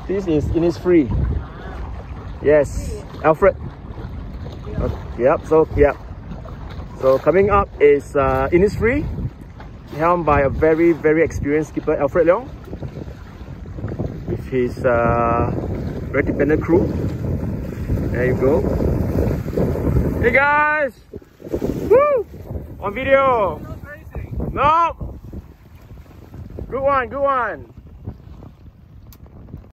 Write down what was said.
This is Innisfree. Yes, Alfred. Yep. So coming up is Innisfree, helmed by a very experienced skipper, Alfred Leong, with his very dependent crew. There you go. Hey guys! Woo! On video! No! Good one!